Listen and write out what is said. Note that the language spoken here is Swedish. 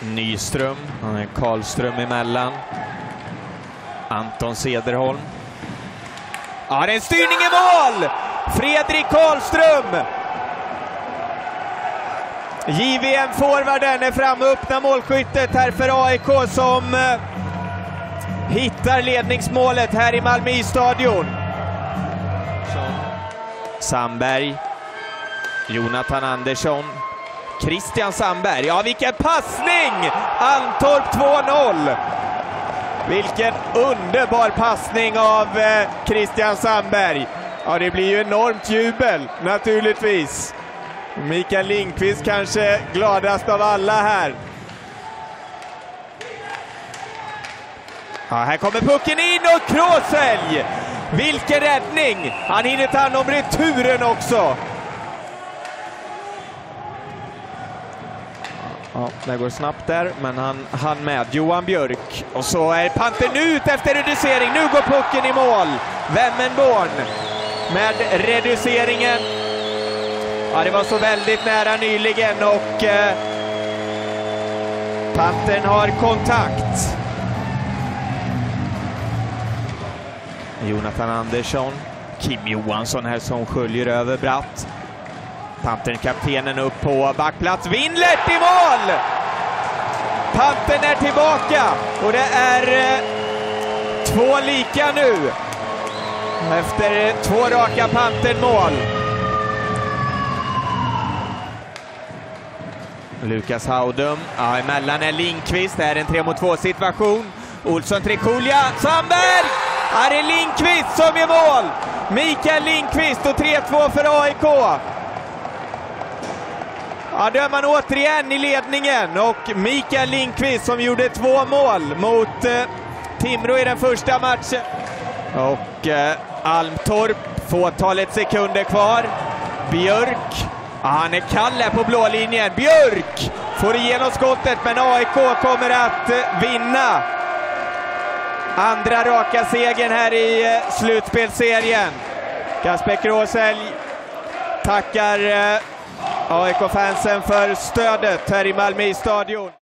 Nyström, Karlström emellan. Anton Cederholm. Ja, det är en styrning i mål! Fredrik Karlström! JVM-forwarden är framme och öppnar målskyttet här för AIK som hittar ledningsmålet här i Malmö stadion. Sandberg, Jonathan Andersson, Christian Sandberg. Ja, vilken passning! Antorp 2-0. Vilken underbar passning av Christian Sandberg. Ja, det blir ju enormt jubel naturligtvis. Mikael Lindqvist kanske gladast av alla här. Ja, här kommer pucken in och Kråselj! Vilken räddning! Han hinner ta hand om returen också. Ja, det går snabbt där, men han med Johan Björk. Och så är panten ut efter reducering. Nu går pucken i mål. Vemmenborn med reduceringen. Ja, det var så väldigt nära nyligen och panten har kontakt. Jonathan Andersson, Kim Johansson här som sköljer över Bratt. Pantern kaptenen upp på backplats. Winlert i mål! Pantern är tillbaka och det är 2 lika nu. Efter 2 raka Pantern-mål. Lukas Haudum. Ja, emellan är Lindqvist. Det är en 3-mot-2 situation. Olsson Trikulja. Sandberg! Här är Lindqvist som är mål! Mikael Lindqvist och 3-2 för AIK. Ja, då är man återigen i ledningen och Mikael Lindqvist som gjorde 2 mål mot Timrå i den första matchen. Och Almtorp, fåtalet sekunder kvar. Björk, ja, han är kall här på blå linjen. Björk får igenom skottet, men AIK kommer att vinna. Andra raka segern här i slutspelserien. Kasper Kråselj tackar AIK-fansen för stödet här i Malmö stadion.